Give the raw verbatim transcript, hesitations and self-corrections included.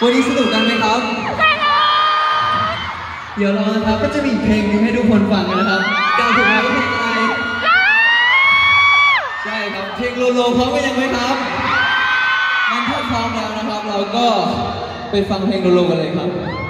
วันนี้สนุกกันไหมครับเดี๋ยวเรานะครับก็จะมีเพลงนึงให้ทุกคนฟังกันนะครับเดาถูกไหมว่าเพลงอะไรใช่ครับเพลงโลโลพร้อมกันยังไหมครับงั้นถ้าพร้อมแล้วนะครับเราก็ไปฟังเพลงโลโลกันเลยครับ